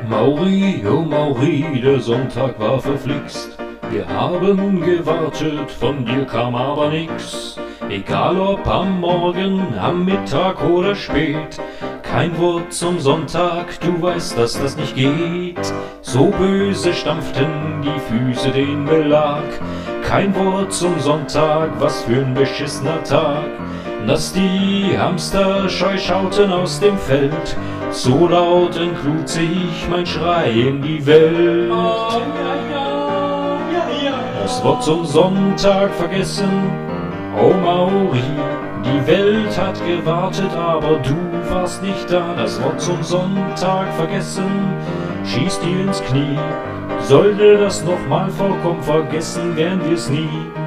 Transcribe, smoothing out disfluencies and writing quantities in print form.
Mauri, oh Mauri, der Sonntag war verflixt. Wir haben gewartet, von dir kam aber nix. Egal ob am Morgen, am Mittag oder spät, kein Wort zum Sonntag, du weißt, dass das nicht geht. So böse stampften die Füße den Belag. Kein Wort zum Sonntag, was für ein beschissener Tag. Dass die Hamster scheu schauten aus dem Feld, so laut entlud sich mein Schrei in die Welt. Oh, ja, ja, ja, ja. Das Wort zum Sonntag vergessen, oh Mauri, die Welt hat gewartet, aber du warst nicht da. Das Wort zum Sonntag vergessen, schießt dir ins Knie. Sollte das nochmal vorkommen, vergessen werden wir's nie.